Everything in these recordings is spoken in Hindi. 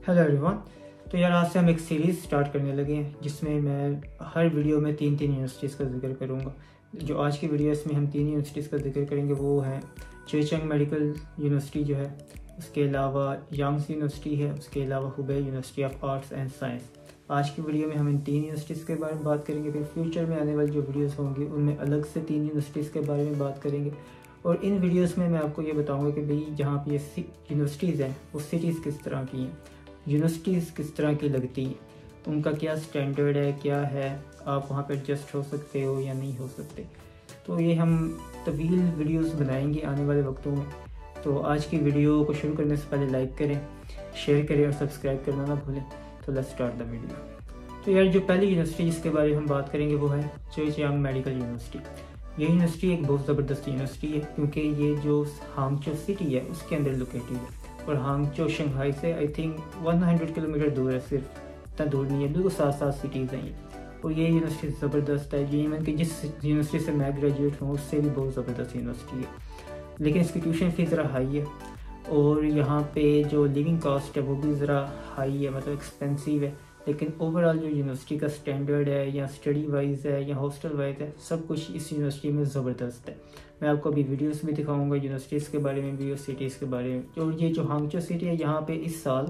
Hello everyone. तो यार आज से हम एक सीरीज़ स्टार्ट करने लगे हैं जिसमें मैं हर वीडियो में तीन यूनिवर्सिटीज़ का जिक्र करूँगा। जो आज की वीडियो है इसमें हम 3 यूनिवर्सिटीज़ का जिक्र करेंगे, वो है चेचंग मेडिकल यूनिवर्सिटी जो है, उसके अलावा यांग्स यूनिवर्सिटी है, उसके अलावा Hubei university of arts and science. आज की वीडियो में हम इन 3 यूनिवर्सिटीज़ के बारे में बात करेंगे। फिर फ्यूचर में आने वाली जो वीडियोज़ होंगी उनमें अलग से 3 यूनिवर्सिटीज़ के बारे में बात करेंगे। और इन वीडियोज़ में मैं आपको ये बताऊँगा कि भाई जहाँ पर ये यूनिवर्सिटीज़ हैं वो सिटीज़ किस तरह की हैं, यूनिवर्सिटीज़ किस तरह की लगती हैं, उनका क्या स्टैंडर्ड है, क्या है, आप वहाँ पर एडजस्ट हो सकते हो या नहीं हो सकते। तो ये हम तवील वीडियोस बनाएंगे आने वाले वक्तों में। तो आज की वीडियो को शुरू करने से पहले लाइक करें, शेयर करें और सब्सक्राइब करना ना भूलें। तो लेट्स स्टार्ट द वीडियो। तो यार जो पहली यूनिवर्सिटी जिसके बारे में हम बात करेंगे वो है चेचियांग मेडिकल यूनिवर्सिटी। ये यूनिवर्सिटी एक बहुत ज़बरदस्त यूनिवर्सिटी है क्योंकि ये जो हांगचो सिटी है उसके अंदर लोकेटेड है। और हांगचो शंघाई से आई थिंक 100 किलोमीटर दूर है, सिर्फ इतना दूर नहीं है, बिल्कुल साथ सिटीज़ हैं ये। और ये यूनिवर्सिटी ज़बरदस्त है, ये इवन कि जिस यूनिवर्सिटी से मैं ग्रेजुएट हूँ उससे भी बहुत ज़बरदस्त यूनिवर्सिटी है। लेकिन इसकी ट्यूशन फ़ीस ज़रा हाई है और यहाँ पे जो लिविंग कॉस्ट है वो भी ज़रा हाई है, मतलब एक्सपेंसिव है। लेकिन ओवरऑल जो यूनिवर्सिटी का स्टैंडर्ड है या स्टडी वाइज है या हॉस्टल वाइज है, सब कुछ इस यूनिवर्सिटी में ज़बरदस्त है। मैं आपको अभी वीडियोस भी दिखाऊंगा यूनिवर्सिटीज़ के बारे में भी और सिटीज़ के बारे में। और ये जो हांगचो सिटी है यहाँ पे इस साल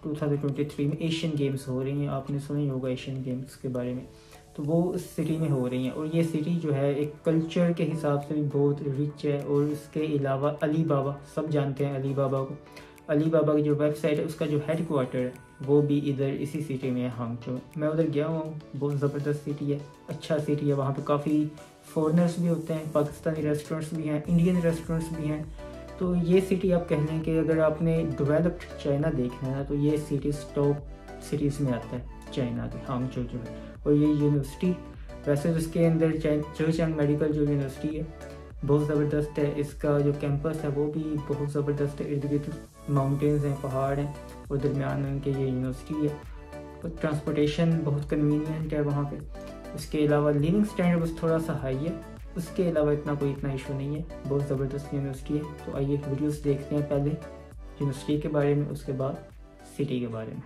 2023 में एशियन गेम्स हो रही हैं, आपने सुना ही होगा एशियन गेम्स के बारे में। तो वो इस सिटी में हो रही हैं और ये सिटी जो है एक कल्चर के हिसाब से भी बहुत रिच है। और उसके अलावा अली बाबा, सब जानते हैं अली बाबा को। अली बाबा की जो वेबसाइट है उसका जो हेड क्वार्टर है वो भी इधर इसी सिटी में है, हांगचो में। मैं उधर गया हुआ हूँ, बहुत ज़बरदस्त सिटी है, अच्छा सिटी है। वहाँ पे काफ़ी फॉरेनर्स भी होते हैं, पाकिस्तानी रेस्टोरेंट्स भी हैं, इंडियन रेस्टोरेंट्स भी हैं। तो ये सिटी आप कह लें कि अगर आपने डेवलप्ड चाइना देखना है ना तो ये सिटी टॉप सिटीज़ में आता है चाइना के, हांगचो जो है। और ये यूनिवर्सिटी वैसे तो इसके अंदर चेचियांग मेडिकल जो यूनिवर्सिटी है बहुत ज़बरदस्त है। इसका जो कैंपस है वो भी बहुत ज़बरदस्त है, इर्द गिर्द माउंटेन्स हैं, पहाड़ हैं और दरमियान में उनके ये यूनिवर्सिटी है। और ट्रांसपोर्टेशन बहुत कन्वीनियंट है वहाँ पे। उसके अलावा लिविंग स्टैंडर्ड बस थोड़ा सा हाई है, उसके अलावा इतना इशू नहीं है, बहुत ज़बरदस्त यूनिवर्सिटी है। तो आइए वीडियोस देखते हैं, पहले यूनिवर्सिटी के बारे में, उसके बाद सिटी के बारे में।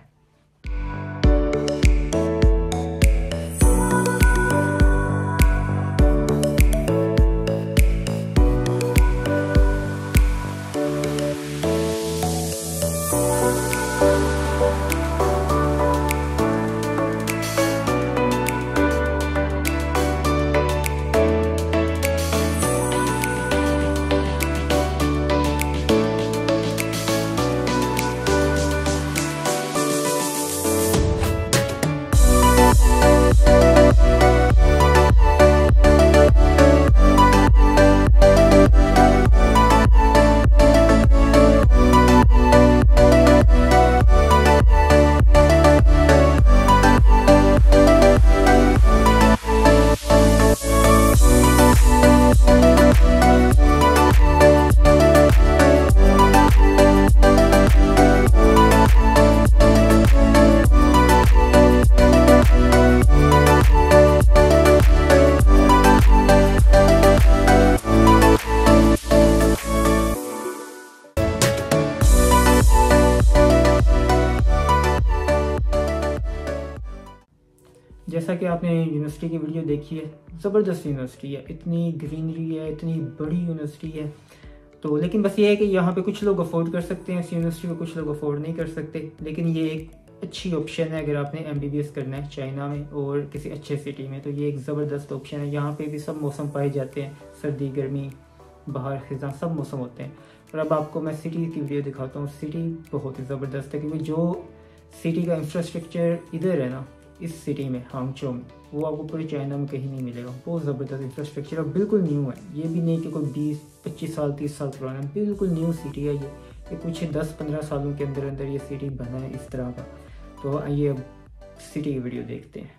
जैसा कि आपने यूनिवर्सिटी की वीडियो देखी है, ज़बरदस्त यूनिवर्सिटी है, इतनी ग्रीनरी है, इतनी बड़ी यूनिवर्सिटी है। तो लेकिन बस ये है कि यहाँ पे कुछ लोग अफोर्ड कर सकते हैं इस यूनिवर्सिटी को, कुछ लोग अफोर्ड नहीं कर सकते। लेकिन ये एक अच्छी ऑप्शन है अगर आपने MBBS करना है चाइना में और किसी अच्छे सिटी में, तो ये एक ज़बरदस्त ऑप्शन है। यहाँ पे भी सब मौसम पाए जाते हैं, सर्दी, गर्मी, बाहर, खिज़ां, सब मौसम होते हैं। और अब आपको मैं सिटी की वीडियो दिखाता हूँ। सिटी बहुत ही ज़बरदस्त है क्योंकि जो सिटी का इंफ्रास्ट्रक्चर इधर है ना इस सिटी में, हांगचो में, वो आपको पूरे चाइना में कहीं नहीं मिलेगा। बहुत ज़बरदस्त इंफ्रास्ट्रक्चर और बिल्कुल न्यू है। ये भी नहीं कि कोई 20-25 साल 30 साल पुराना है, बिल्कुल न्यू सिटी है ये कुछ 10-15 सालों के अंदर ये सिटी बना है इस तरह का। तो आइए अब सिटी की वीडियो देखते हैं।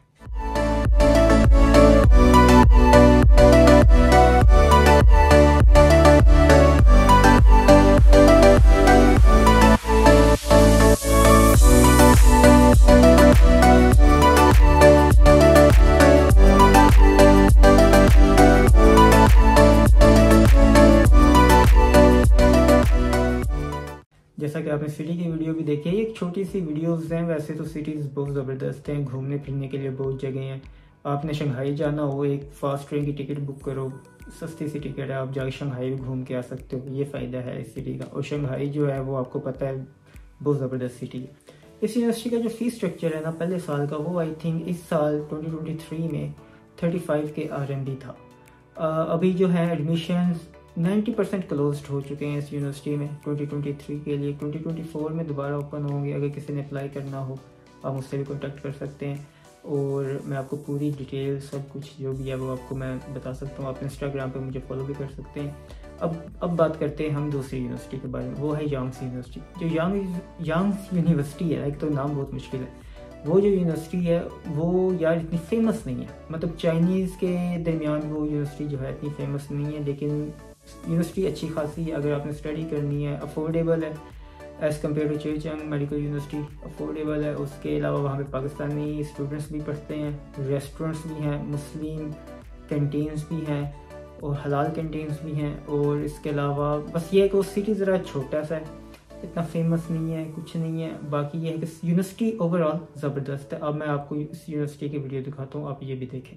जैसा कि आपने सिटी की वीडियो भी देखी है, ये एक छोटी सी वीडियोस हैं। वैसे तो सिटीज़ बहुत ज़बरदस्त हैं, घूमने फिरने के लिए बहुत जगह हैं। आपने शंघाई जाना हो, एक फास्ट ट्रेन की टिकट बुक करो, सस्ती सी टिकट है, आप जाके शंघाई भी घूम के आ सकते हो। ये फ़ायदा है इस सिटी का। और शंघाई जो है वो आपको पता है बहुत ज़बरदस्त सिटी है। इस यूनिवर्सिटी का जो फ़ीस स्ट्रक्चर है ना पहले साल का, वो आई थिंक इस साल 2023 में 35 के RMB था। अभी जो है एडमिशन 90% क्लोज्ड हो चुके हैं इस यूनिवर्सिटी में 2023 के लिए। 2024 में दोबारा ओपन होंगे। अगर किसी ने अप्लाई करना हो आप मुझसे भी कॉन्टैक्ट कर सकते हैं, और मैं आपको पूरी डिटेल सब कुछ जो भी है वो आपको मैं बता सकता हूँ। आप इंस्टाग्राम पे मुझे फॉलो भी कर सकते हैं। अब बात करते हैं हम दूसरी यूनिवर्सिटी के बारे में, वो है यांग्स यूनिवर्सिटी। जो यांग्स यूनिवर्सिटी है, एक तो नाम बहुत मुश्किल है। वो जो यूनिवर्सिटी है वो यार इतनी फेमस नहीं है, मतलब चाइनीज़ के दरमियान वो यूनिवर्सिटी जो है इतनी फेमस नहीं है, लेकिन यूनिवर्सिटी अच्छी खासी है। अगर आपने स्टडी करनी है, अफोर्डेबल है as compare to Zhejiang medical university, affordable है। उसके अलावा वहाँ पे पाकिस्तानी स्टूडेंट्स भी पढ़ते हैं, रेस्टोरेंट्स भी हैं, मुस्लिम कैंटीन्स भी हैं और हलाल कैंटीन्स भी हैं। और इसके अलावा बस ये है कि वो सिटी ज़रा छोटा सा है, इतना फेमस नहीं है, कुछ नहीं है। बाकी ये है कि यूनिवर्सिटी ओवरऑल ज़बरदस्त है। अब मैं आपको इस यूनिवर्सिटी की वीडियो दिखाता हूँ, आप ये भी देखें।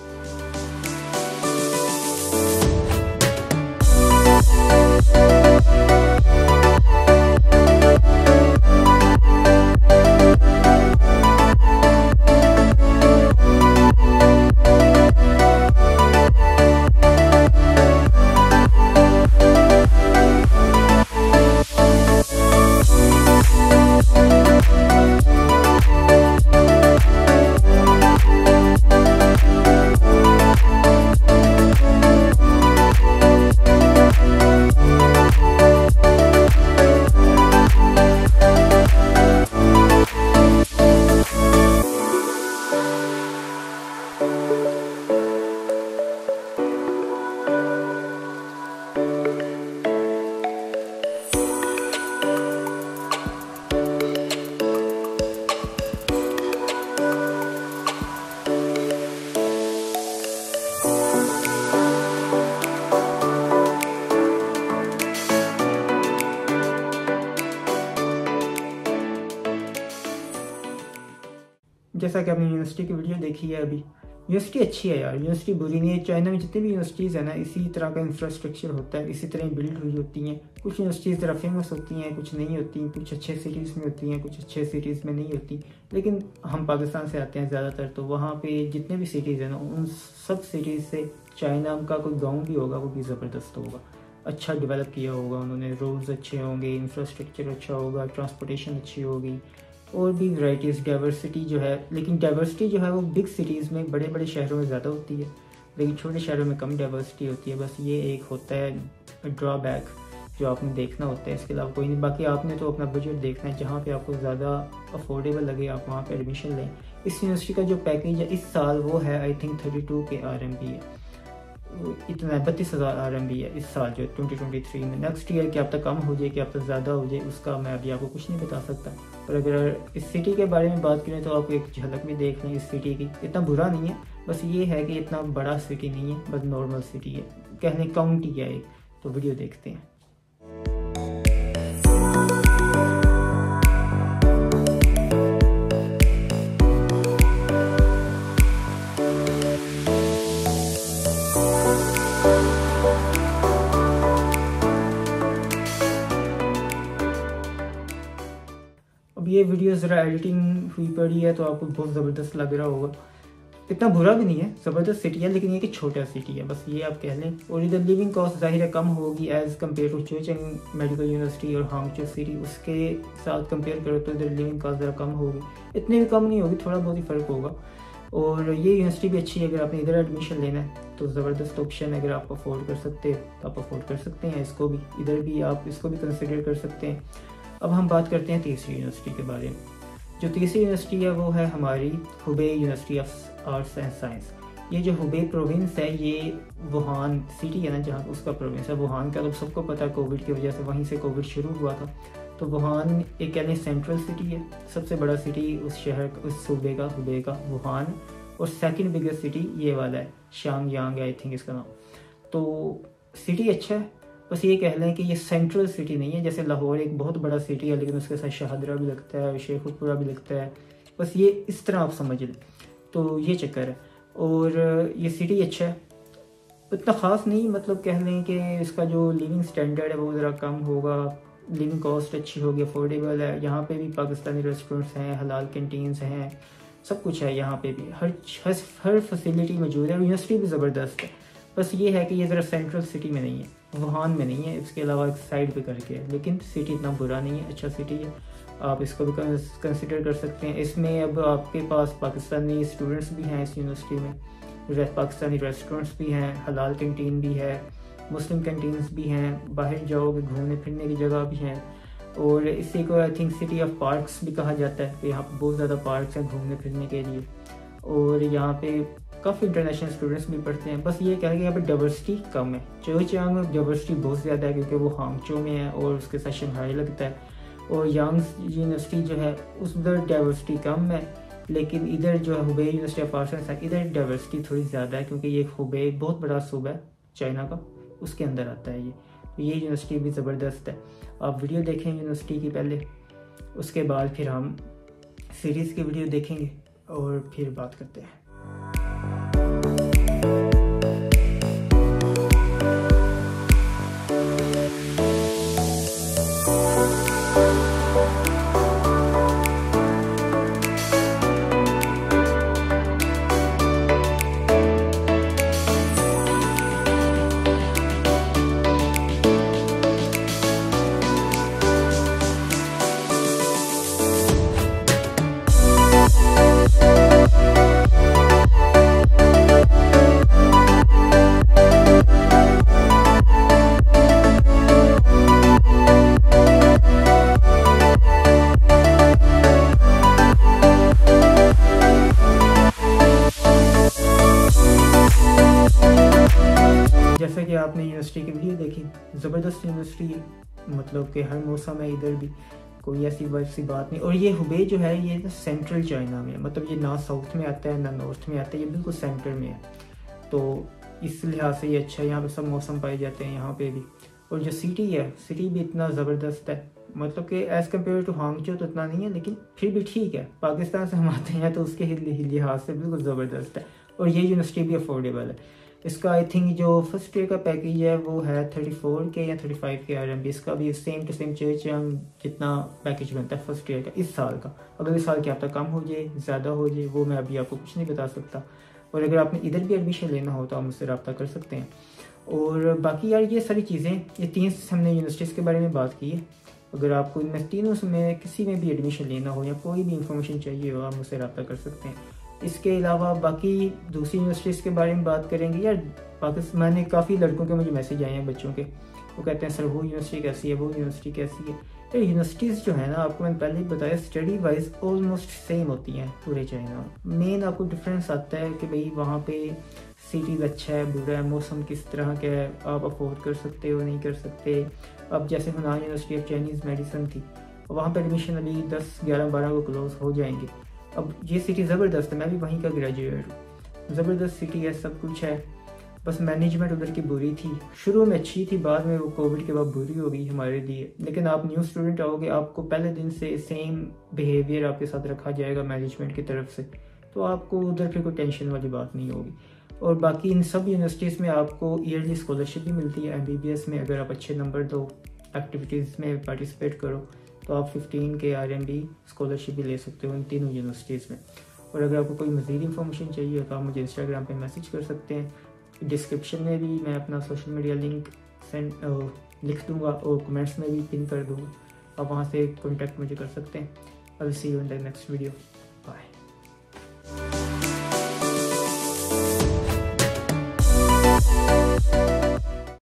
जैसा कि आपने यूनिवर्सिटी की वीडियो देखी है, अभी यूनिवर्सिटी अच्छी है यार, यूनिवर्सिटी बुरी नहीं है। चाइना में जितनी भी यूनिवर्सिटीज़ है ना, इसी तरह का इंफ्रास्ट्रक्चर होता है, इसी तरह बिल्ड हुई होती हैं। कुछ यूनिवर्सिटीज़ ज़रा फेमस होती हैं, कुछ नहीं होती, कुछ अच्छे सिटीज़ में होती हैं, कुछ अच्छे सिटीज़ में नहीं होती। लेकिन हम पाकिस्तान से आते हैं ज़्यादातर, तो वहाँ पे जितने भी सिटीज़ हैं ना, उन सब सिटीज़ से चाइना का कोई गाँव भी होगा वो भी ज़बरदस्त होगा, अच्छा डेवलप किया होगा उन्होंने, रोड्स अच्छे होंगे, इंफ्रास्ट्रक्चर अच्छा होगा, ट्रांसपोर्टेशन अच्छी होगी, और भी वैराइटीज़, डाइवर्सिटी जो है। लेकिन डाइवर्सिटी जो है वो बिग सिटीज़ में, बड़े बड़े शहरों में ज़्यादा होती है, लेकिन छोटे शहरों में कम डाइवर्सिटी होती है। बस ये एक होता है ड्रॉबैक जो आपने देखना होता है, इसके अलावा कोई नहीं। बाकी आपने तो अपना बजट देखना है, जहाँ पे आपको ज़्यादा अफोर्डेबल लगे आप वहाँ पे एडमिशन लें। इस यूनिवर्सिटी का जो पैकेज है इस साल वो है आई थिंक 32 के RMB है, इतना 32,000 RMB है इस साल जो 2023 में। नेक्स्ट ईयर क्या पता कम हो जाए, क्या पता ज़्यादा हो जाए, उसका मैं अभी आपको कुछ नहीं बता सकता। पर अगर इस सिटी के बारे में बात करें तो आप एक झलक भी देख लें इस सिटी की। इतना बुरा नहीं है, बस ये है कि इतना बड़ा सिटी नहीं है, बस नॉर्मल सिटी है, कहने काउंटी है एक। तो वीडियो देखते हैं। अब ये वीडियो ज़रा एडिटिंग हुई पड़ी है तो आपको बहुत ज़बरदस्त लग रहा होगा। इतना बुरा भी नहीं है, ज़बरदस्त सिटी है, लेकिन ये कि छोटा सिटी है, बस ये आप कह लें। और इधर लिविंग कॉस्ट ज़ाहिर है कम होगी as compare to Zhejiang medical university और हांगचो सिटी, उसके साथ कंपेयर करो तो इधर लिविंग कॉस्ट ज़रा कम होगी, इतनी भी कम नहीं होगी, थोड़ा बहुत ही फ़र्क होगा। और ये यूनिवर्सिटी भी अच्छी है, अगर आपने इधर एडमिशन लेना है तो ज़बरदस्त ऑप्शन है। अगर आप अफोर्ड कर सकते हैं तो आप अफोर्ड कर सकते हैं इसको भी, इधर भी आप इसको भी कंसिडर कर सकते हैं। अब हम बात करते हैं तीसरी यूनिवर्सिटी के बारे में। जो तीसरी यूनिवर्सिटी है वो है हमारी Hubei university of arts and science. ये जो हुबे प्रोविंस है, ये वुहान सिटी है ना जहाँ उसका प्रोविंस है। वुहान का तो सबको पता है, कोविड की वजह से वहीं से कोविड शुरू हुआ था। तो वुहान एक कहने सेंट्रल सिटी है, सबसे बड़ा सिटी उस शहर उस सूबे का हुबे का वुहान। और सेकंड बिगेस्ट सिटी ये वाला है शांगयांग, आई थिंक इसका नाम। तो सिटी अच्छा है, बस ये कह लें कि ये सेंट्रल सिटी नहीं है। जैसे लाहौर एक बहुत बड़ा सिटी है लेकिन उसके साथ शाहदरा भी लगता है, शेखुपुरा भी लगता है, बस ये इस तरह आप समझ लें। तो ये चक्कर है। और ये सिटी अच्छा है, उतना ख़ास नहीं, मतलब कह लें कि इसका जो लिविंग स्टैंडर्ड है वो ज़रा कम होगा, लिविंग कॉस्ट अच्छी होगी, अफोर्डेबल है। यहाँ पे भी पाकिस्तानी रेस्टोरेंट्स हैं, हलाल कैंटीन्स हैं, सब कुछ है यहाँ पे भी, हर फैसिलिटी मौजूद है। यूनिवर्सिटी भी ज़बरदस्त है। बस ये है कि ये ज़रा सेंट्रल सिटी में नहीं है, वुहान में नहीं है, इसके अलावा एक साइड पे करके है। लेकिन सिटी इतना बुरा नहीं है, अच्छा सिटी है, आप इसको भी कंसिडर कर सकते हैं। इसमें अब आपके पास पाकिस्तानी स्टूडेंट्स भी हैं इस यूनिवर्सिटी में, पाकिस्तानी रेस्टोरेंट्स भी हैं, हलाल कैंटीन भी है, मुस्लिम कैंटीन्स भी हैं, बाहर जाओगे घूमने फिरने की जगह भी हैं। और इसी को I think city of parks भी कहा जाता है कि यहाँ पर बहुत ज़्यादा पार्क्स हैं घूमने फिरने के लिए। और यहाँ पे काफ़ी इंटरनेशनल स्टूडेंट्स भी पढ़ते हैं। बस ये कह रहे हैं यहाँ पे डाइवर्सिटी कम है। चोईचांग में डाइवर्सिटी बहुत ज़्यादा है क्योंकि वो हांगचो में है और उसके साथ शंघाई लगता है। और यांग यूनिवर्सिटी जो है उधर डाइवर्सिटी कम है, लेकिन इधर जो है Hubei university of arts and science, इधर डाइवर्सिटी थोड़ी ज़्यादा है क्योंकि ये हुबे बहुत बड़ा सूबा है चाइना का, उसके अंदर आता है ये यूनिवर्सिटी भी ज़बरदस्त है। आप वीडियो देखें यूनिवर्सिटी की पहले, उसके बाद फिर हम सीरीज़ की वीडियो देखेंगे और फिर बात करते हैं। जैसा कि आपने यूनिवर्सिटी की वीडियो देखी, ज़बरदस्त यूनिवर्सिटी है, मतलब कि हर मौसम है, इधर भी कोई ऐसी वैसी बात नहीं। और ये हुबे जो है ये सेंट्रल चाइना में है, मतलब ये ना साउथ में आता है ना नॉर्थ में आता है, ये बिल्कुल सेंटर में है। तो इस लिहाज से ये अच्छा है, यहाँ पे सब मौसम पाए जाते हैं यहाँ पे भी। और जो सिटी है, सिटी भी इतना ज़बरदस्त है, मतलब कि एज़ कम्पेयर टू हांगचो तो इतना नहीं है लेकिन फिर भी ठीक है। पाकिस्तान से हम आते हैं तो उसके लिहाज से बिल्कुल ज़बरदस्त है। और ये यूनिवर्सिटी भी अफोर्डेबल है। इसका आई थिंक जो फर्स्ट ईयर का पैकेज है वो है 34 के या 35 के RMB। इसका भी सेम टू सेम चोईचांग जितना पैकेज बनता है फर्स्ट ईयर का इस साल का। अगले साल क्या पता कम हो जाए, ज़्यादा हो जाए, वो मैं अभी आपको कुछ नहीं बता सकता। और अगर आपने इधर भी एडमिशन लेना हो तो आप मुझसे रब्ता कर सकते हैं। और बाकी यार ये सारी चीज़ें, ये 3 हमने यूनिवर्सिटीज़ के बारे में बात की है। अगर आपको इनमें तीनों में किसी में भी एडमिशन लेना हो या कोई भी इंफॉर्मेशन चाहिए हो, आप मुझसे रब्ता कर सकते हैं। इसके अलावा बाकी दूसरी यूनिवर्सिटीज़ के बारे में बात करेंगे। यार पाकिस्तान, मैंने काफ़ी लड़कों के मुझे मैसेज आए हैं बच्चों के, वो कहते हैं सर वो यूनिवर्सिटी कैसी है, वो यूनिवर्सिटी कैसी है। तो यूनिवर्सिटीज़ जो है ना, आपको मैंने पहले ही बताया, स्टडी वाइज ऑलमोस्ट सेम होती हैं पूरे चाइना में। मेन आपको डिफरेंस आता है कि भाई वहाँ पे सिटीज़ अच्छा है बुरा है, मौसम किस तरह का है, आप अफोर्ड कर सकते हो नहीं कर सकते। अब जैसे Hunan university of Chinese medicine थी, वहाँ पर एडमिशन अभी 10, 11, 12 को क्लोज हो जाएंगे। अब ये सिटी ज़बरदस्त है, मैं भी वहीं का ग्रेजुएट हूँ, ज़बरदस्त सिटी है, सब कुछ है। बस मैनेजमेंट उधर की बुरी थी, शुरू में अच्छी थी, बाद में वो कोविड के बाद बुरी हो गई हमारे लिए। लेकिन आप न्यू स्टूडेंट आओगे, आपको पहले दिन से सेम बिहेवियर आपके साथ रखा जाएगा मैनेजमेंट की तरफ से, तो आपको उधर फिर कोई टेंशन वाली बात नहीं होगी। और बाकी इन सब यूनिवर्सिटीज़ में आपको ईयरली स्कॉलरशिप भी मिलती है MBBS में। अगर आप अच्छे नंबर दो, एक्टिविटीज़ में पार्टिसिपेट करो, तो आप 15 के RMB स्कॉलरशिप भी ले सकते हो इन तीनों यूनिवर्सिटीज़ में। और अगर आपको कोई मज़ीद इंफॉर्मेशन चाहिए तो आप मुझे इंस्टाग्राम पे मैसेज कर सकते हैं। डिस्क्रिप्शन में भी मैं अपना सोशल मीडिया लिंक लिख दूंगा और कमेंट्स में भी पिन कर दूंगा, आप वहाँ से कॉन्टैक्ट मुझे कर सकते हैं। I will see you in the next video.